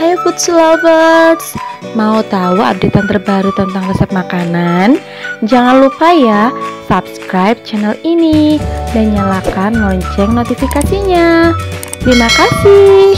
Hai food lovers, mau tahu updatean terbaru tentang resep makanan? Jangan lupa ya, subscribe channel ini dan nyalakan lonceng notifikasinya. Terima kasih.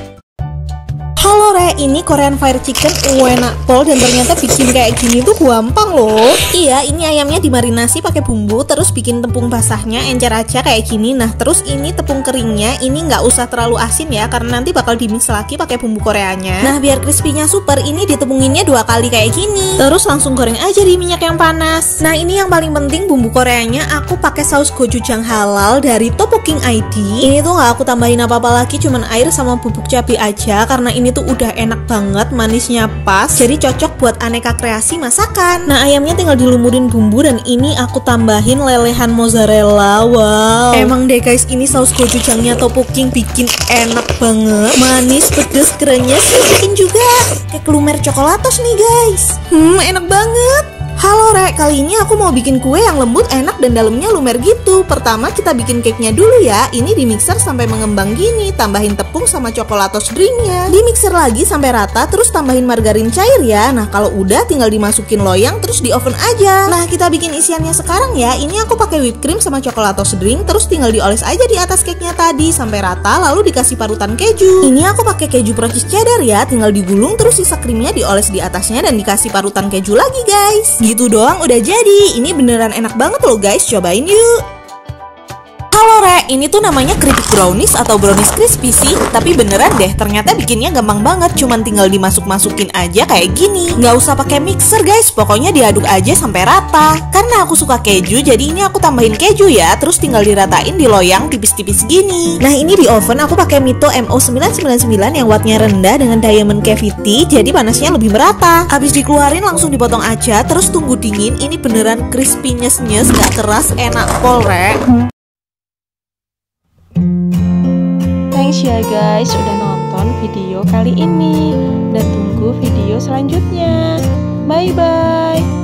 Halo Re, ini Korean Fire Chicken enak pol dan ternyata bikin kayak gini tuh gampang loh. Iya, ini ayamnya dimarinasi pakai bumbu, terus bikin tepung basahnya encer aja kayak gini. Nah, terus ini tepung keringnya, ini nggak usah terlalu asin ya, karena nanti bakal dimix lagi pakai bumbu Koreanya. Nah, biar crispy-nya super, ini ditepunginnya 2 kali kayak gini. Terus langsung goreng aja di minyak yang panas. Nah, ini yang paling penting bumbu Koreanya, aku pakai saus gochujang halal dari Tteokbokki ID. Ini tuh nggak aku tambahin apa-apa lagi, cuman air sama bubuk cabai aja, karena ini tuh udah enak banget, manisnya pas, jadi cocok buat aneka kreasi masakan. Nah, ayamnya tinggal dilumurin bumbu dan ini aku tambahin lelehan mozzarella. Wow, emang deh guys, ini saus gochujangnya Tteokbokki bikin enak banget, manis, pedes, kerennya sih bikin juga kayak lumer coklatos nih guys. Enak banget. Halo Re, kali ini aku mau bikin kue yang lembut, enak, dan dalamnya lumer gitu. Pertama kita bikin cake-nya dulu ya. Ini di mixer sampai mengembang gini. Tambahin tepung sama coklatos drinknya. Di mixer lagi sampai rata, terus tambahin margarin cair ya. Nah kalau udah tinggal dimasukin loyang, terus di oven aja. Nah kita bikin isiannya sekarang ya. Ini aku pakai whipped cream sama coklatos drink, terus tinggal dioles aja di atas cake-nya tadi sampai rata, lalu dikasih parutan keju. Ini aku pakai keju Prancis cheddar ya. Tinggal digulung, terus sisa krimnya dioles di atasnya dan dikasih parutan keju lagi guys. Gitu doang udah jadi. Ini beneran enak banget loh guys, cobain yuk. Halo Re, ini tuh namanya keripik brownies atau brownies crispy sih. Tapi beneran deh, ternyata bikinnya gampang banget. Cuman tinggal dimasuk-masukin aja kayak gini. Nggak usah pakai mixer guys, pokoknya diaduk aja sampai rata. Karena aku suka keju, jadi ini aku tambahin keju ya. Terus tinggal diratain di loyang tipis-tipis gini. Nah ini di oven aku pakai Mito MO999 yang wattnya rendah dengan diamond cavity, jadi panasnya lebih merata. Habis dikeluarin langsung dipotong aja, terus tunggu dingin. Ini beneran crispy nyes-nyes, gak keras, enak pol Re. Thanks ya guys udah nonton video kali ini, dan tunggu video selanjutnya. Bye bye.